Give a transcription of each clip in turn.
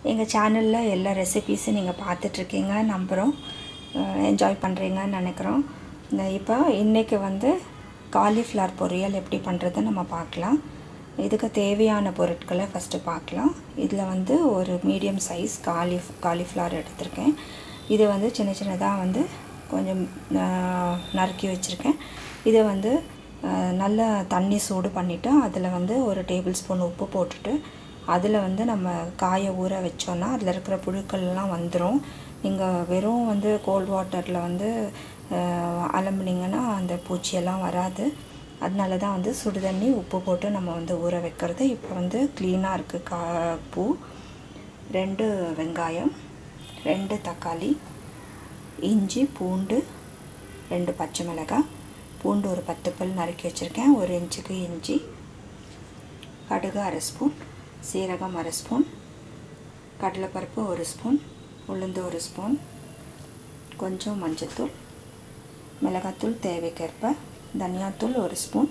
எங்கள் சேனலில் எல்லா ரெசிபீஸும் நீங்கள் பார்த்துட்ருக்கீங்க, நம்புகிறோம். என்ஜாய் பண்ணுறீங்கன்னு நினைக்கிறோம். இப்போ இன்றைக்கி வந்து காலிஃப்ளவர் பொரியல் எப்படி பண்ணுறதுன்னு நம்ம பார்க்கலாம். இதுக்கு தேவையான பொருட்களை ஃபஸ்ட்டு பார்க்கலாம். இதில் வந்து ஒரு மீடியம் சைஸ் காலிஃப்ளவர் எடுத்திருக்கேன். இது வந்து சின்ன சின்னதாக வந்து கொஞ்சம் நறுக்கி வச்சுருக்கேன். இதை வந்து நல்ல தண்ணி சூடு பண்ணிவிட்டு அதில் வந்து ஒரு டேபிள் ஸ்பூன் உப்பு போட்டுட்டு அதில் வந்து நம்ம காயை ஊற வச்சோன்னா அதில் இருக்கிற புழுக்கள்லாம் வந்துடும். நீங்கள் வெறும் வந்து கோல்ட் வாட்டரில் வந்து அலம்புனீங்கன்னா அந்த பூச்சியெல்லாம் வராது. அதனால தான் வந்து சுடு தண்ணி உப்பு போட்டு நம்ம வந்து ஊற வைக்கிறது. இப்போ வந்து க்ளீனாக இருக்குது பூ. 2 வெங்காயம், 2 தக்காளி, இஞ்சி, பூண்டு, 2 பச்சை மிளகாய், பூண்டு ஒரு 10 பல் நறுக்கி வச்சுருக்கேன், 1 இன்ச்சுக்கு இஞ்சி, கடுகு 1/2 ஸ்பூன், சீரகம் 1/2 ஸ்பூன், கடலைப்பருப்பு 1 ஸ்பூன், உளுந்து 1 ஸ்பூன், கொஞ்சம் மஞ்சத்தூள், மிளகாத்தூள் தேவைக்கேற்ப, தனியாத்தூள் 1 ஸ்பூன்,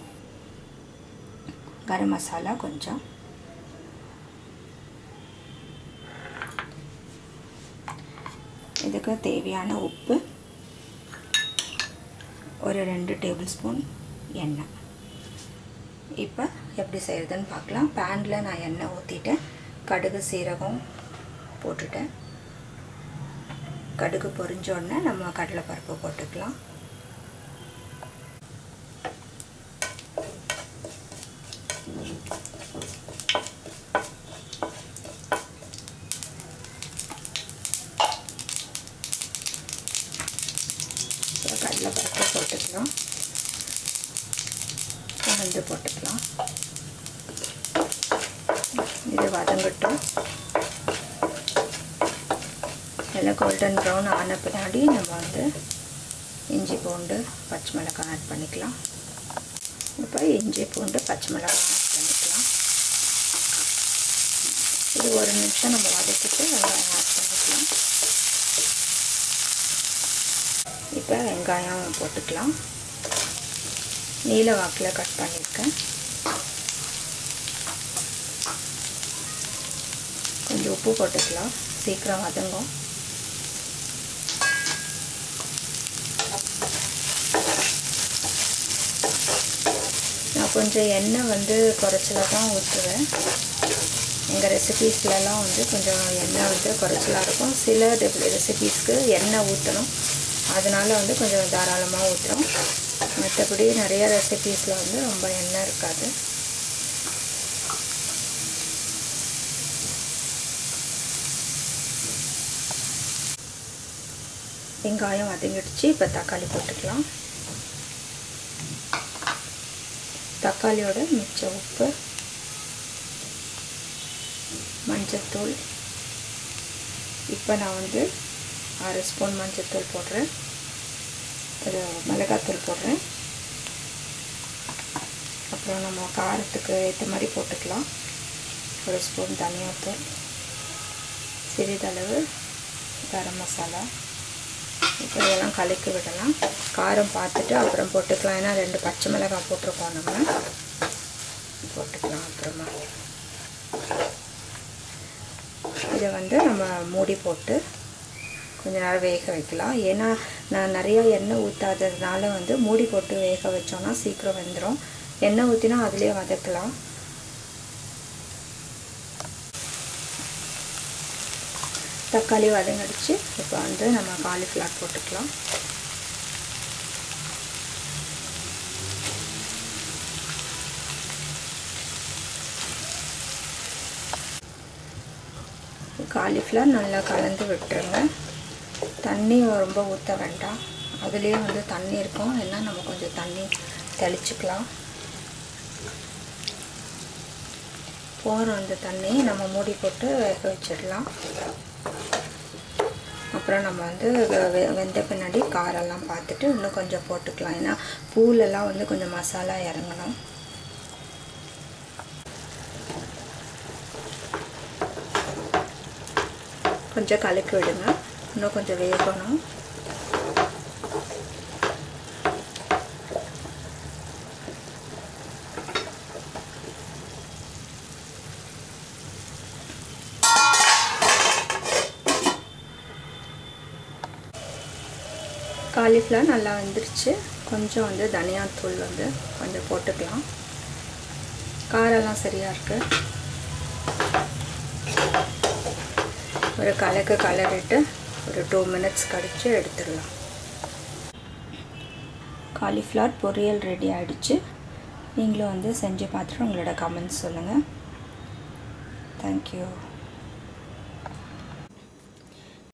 கரம் மசாலா கொஞ்சம், இதுக்கு தேவையான உப்பு, ஒரு 2 டேபிள் ஸ்பூன் எண்ணெய். இப்போ எப்படி செய்கிறதுன்னு பார்க்கலாம். பேனில் நான் எண்ணெய் ஊற்றிட்டேன். கடுகு சீரகம் போட்டுட்டேன். கடுகு பொரிஞ்ச உடனே நம்ம கடலைப்பருப்பு போட்டுக்கலாம். கடலைப்பருப்பு போட்டுக்கலாம். உளுந்து போட்டுக்கலாம். இது வதங்கட்டும். எல்லாம் கோல்டன் ப்ரௌன் ஆன பின்னாடி நம்ம வந்து இஞ்சி பூண்டு பச்சை மிளகாய் ஆட் பண்ணிக்கலாம். இப்போ இஞ்சி பூண்டு பச்சை மிளகாய் ஆட் பண்ணிக்கலாம். இது 1 நிமிஷம் நம்ம வதக்கிட்டு வெங்காயம் ஆட் பண்ணிக்கலாம். இப்போ வெங்காயம் போட்டுக்கலாம். நீல வாக்கில் கட் பண்ணியிருக்கேன். கொஞ்சம் உப்பு போட்டுக்கலாம், சீக்கிரம் வதங்கும். நான் கொஞ்சம் எண்ணெய் வந்து குறைச்சலாக தான் ஊற்றுவேன். எங்கள் ரெசிபீஸ்லலாம் வந்து கொஞ்சம் எண்ணெய் வந்து குறைச்சலாக இருக்கும். சில ரெசிபீஸ்க்கு எண்ணெய் ஊற்றணும், அதனால் வந்து கொஞ்சம் தாராளமாக ஊற்றுறோம். மற்றபடி நிறைய ரெசிபீஸில் வந்து ரொம்ப எண்ணெய் இருக்காது. வெங்காயம் வதங்கிடுச்சு. இப்போ தக்காளி போட்டுக்கலாம். தக்காளியோட மிச்ச உப்பு, மஞ்சத்தூள். இப்போ நான் வந்து 1/2 ஸ்பூன் மஞ்சத்தூள் போடுறேன். ஒரு மிளகாத்தூள் போடுறேன். அப்புறம் நம்ம காரத்துக்கு ஏற்ற மாதிரி போட்டுக்கலாம். 1 ஸ்பூன் தனியாத்தூள், சிறிதளவு கரம் மசாலா. இப்போ இதெல்லாம் கலக்கி விடலாம். காரம் பார்த்துட்டு அப்புறம் போட்டுக்கலாம். ஏன்னா 2 பச்சை மிளகாய் போட்டிருக்கோம், நம்ம போட்டுக்கலாம். அப்புறமா இதை வந்து நம்ம மூடி போட்டு கொஞ்ச நேரம் வேக வைக்கலாம். ஏன்னா நான் நிறையா எண்ணெய் ஊற்றாததுனால வந்து மூடி போட்டு வேக வச்சோன்னா சீக்கிரம் வெந்துடும். எண்ணெய் ஊற்றினா அதுலேயே வதக்கலாம். தக்காளி வதங்கிடுச்சு. இப்போ வந்து நம்ம காலிஃப்ளவர் போட்டுக்கலாம். காலிஃப்ளவர் நல்லா கலந்து விட்டுருங்க. தண்ணி ரொம்ப ஊற்ற வேண்டாம், அதுலேயே வந்து தண்ணி இருக்கும். ஏன்னா நம்ம கொஞ்சம் தண்ணி தெளிச்சுக்கலாம். போகிறோம் அந்த தண்ணி நம்ம மூடி போட்டு வேக வச்சிடலாம். அப்புறம் நம்ம வந்து வெந்த பின்னாடி காரெல்லாம் பார்த்துட்டு இன்னும் கொஞ்சம் போட்டுக்கலாம். ஏன்னா பூலெல்லாம் வந்து கொஞ்சம் மசாலா இறங்கணும். கொஞ்சம் கலக்கி விடுங்க, இன்னும் கொஞ்சம் வேகணும். காலிஃப்ளவர் நல்லா வெந்துருச்சு. கொஞ்சம் வந்து தனியாத்தூள் வந்து கொஞ்சம் போட்டுக்கலாம். காரெல்லாம் சரியாக இருக்குது. ஒரு கலரிட்டு ஒரு 2 மினிட்ஸ் கழித்து எடுத்துடலாம். காலிஃப்ளவர் பொரியல் ரெடி ஆகிடுச்சு. நீங்களும் வந்து செஞ்சு பார்த்துட்டு உங்களோட கமெண்ட்ஸ் சொல்லுங்கள். தேங்க்யூ.